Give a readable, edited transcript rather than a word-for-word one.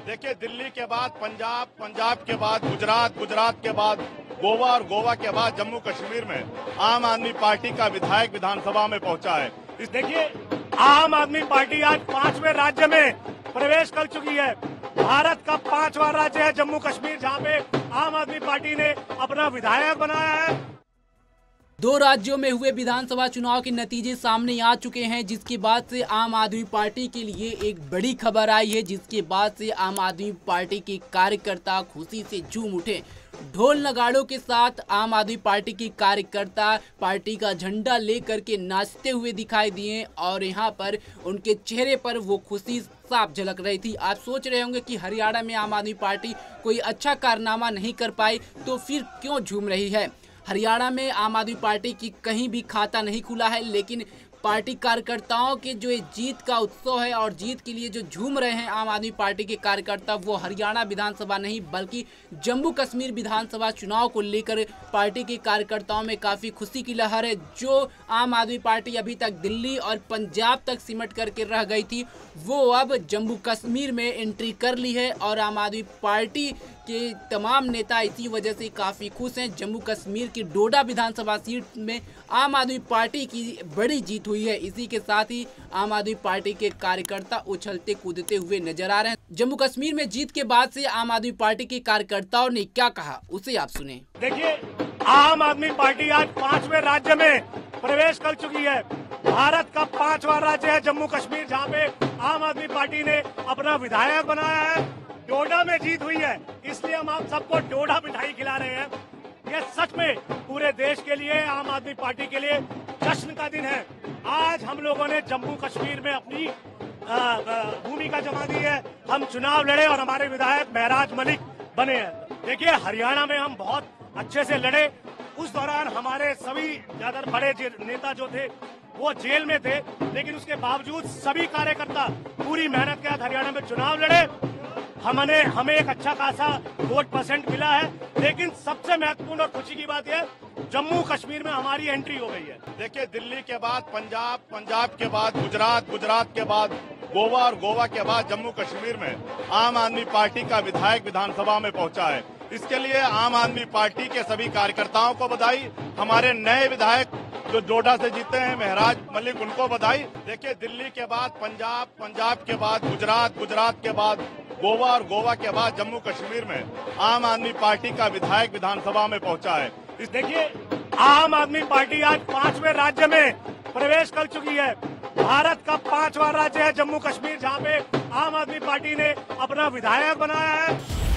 देखिए, दिल्ली के बाद पंजाब, पंजाब के बाद गुजरात, गुजरात के बाद गोवा और गोवा के बाद जम्मू कश्मीर में आम आदमी पार्टी का विधायक विधानसभा में पहुंचा है। देखिए, आम आदमी पार्टी आज 5वें राज्य में प्रवेश कर चुकी है। भारत का 5वां राज्य है जम्मू कश्मीर, जहां पे आम आदमी पार्टी ने अपना विधायक बनाया है। 2 राज्यों में हुए विधानसभा चुनाव के नतीजे सामने आ चुके हैं, जिसके बाद से आम आदमी पार्टी के लिए एक बड़ी खबर आई है, जिसके बाद से आम आदमी पार्टी के कार्यकर्ता खुशी से झूम उठे। ढोल नगाड़ों के साथ आम आदमी पार्टी के कार्यकर्ता पार्टी का झंडा लेकर के नाचते हुए दिखाई दिए और यहाँ पर उनके चेहरे पर वो खुशी साफ झलक रही थी। आप सोच रहे होंगे कि हरियाणा में आम आदमी पार्टी कोई अच्छा कारनामा नहीं कर पाई तो फिर क्यों झूम रही है। हरियाणा में आम आदमी पार्टी की कहीं भी खाता नहीं खुला है, लेकिन पार्टी कार्यकर्ताओं के जो जीत का उत्सव है और जीत के लिए जो झूम रहे हैं आम आदमी पार्टी के कार्यकर्ता, वो हरियाणा विधानसभा नहीं बल्कि जम्मू कश्मीर विधानसभा चुनाव को लेकर पार्टी के कार्यकर्ताओं में काफ़ी खुशी की लहर है। जो आम आदमी पार्टी अभी तक दिल्ली और पंजाब तक सिमट करके रह गई थी, वो अब जम्मू कश्मीर में एंट्री कर ली है और आम आदमी पार्टी के तमाम नेता इसी वजह से काफ़ी खुश हैं। जम्मू कश्मीर की डोडा विधानसभा सीट में आम आदमी पार्टी की बड़ी जीत हुई है। इसी के साथ ही आम आदमी पार्टी के कार्यकर्ता उछलते कूदते हुए नजर आ रहे हैं। जम्मू कश्मीर में जीत के बाद से आम आदमी पार्टी के कार्यकर्ताओं ने क्या कहा, उसे आप सुने। देखिए, आम आदमी पार्टी आज 5वें राज्य में प्रवेश कर चुकी है। भारत का 5वां राज्य है जम्मू कश्मीर, जहाँ पे आम आदमी पार्टी ने अपना विधायक बनाया है। डोडा में जीत हुई है, इसलिए हम आप सबको डोडा मिठाई खिला रहे हैं। ये सच में पूरे देश के लिए, आम आदमी पार्टी के लिए जश्न का दिन है। आज हम लोगों ने जम्मू कश्मीर में अपनी भूमिका जमा दी है। हम चुनाव लड़े और हमारे विधायक महराज मलिक बने हैं। देखिए, हरियाणा में हम बहुत अच्छे से लड़े। उस दौरान हमारे सभी ज्यादा बड़े नेता जो थे वो जेल में थे, लेकिन उसके बावजूद सभी कार्यकर्ता पूरी मेहनत के साथ हरियाणा में चुनाव लड़े। हमें एक अच्छा खासा वोट परसेंट मिला है, लेकिन सबसे महत्वपूर्ण और खुशी की बात यह, जम्मू कश्मीर में हमारी एंट्री हो गई है। देखिए, दिल्ली के बाद पंजाब, पंजाब के बाद गुजरात, गुजरात के बाद गोवा और गोवा के बाद जम्मू कश्मीर में आम आदमी पार्टी का विधायक विधानसभा में पहुंचा है। इसके लिए आम आदमी पार्टी के सभी कार्यकर्ताओं को बधाई। हमारे नए विधायक जो डोडा से जीते हैं महराज मलिक, उनको बधाई। देखिए, दिल्ली के बाद पंजाब, पंजाब के बाद गुजरात, गुजरात के बाद गोवा और गोवा के बाद जम्मू कश्मीर में आम आदमी पार्टी का विधायक विधानसभा में पहुंचा है। देखिए, आम आदमी पार्टी आज 5वें राज्य में प्रवेश कर चुकी है। भारत का 5वां राज्य है जम्मू कश्मीर, जहाँ पे आम आदमी पार्टी ने अपना विधायक बनाया है।